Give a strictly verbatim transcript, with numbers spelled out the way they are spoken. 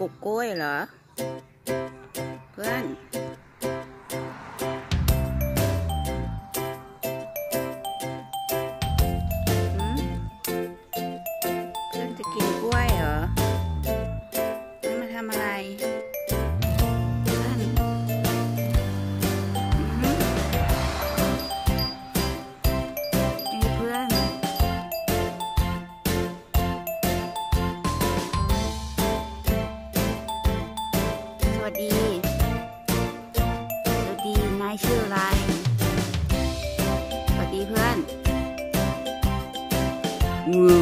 กุกกล้วยเหรอเพื่อนเพื่อนจะกินกล้วยเหรอเพื่อนมาทำอะไรเพื่อนนี่เพื่อนสวัสดีสวัสดีนายชื่ออะไรสวัสดีเพื่อนงู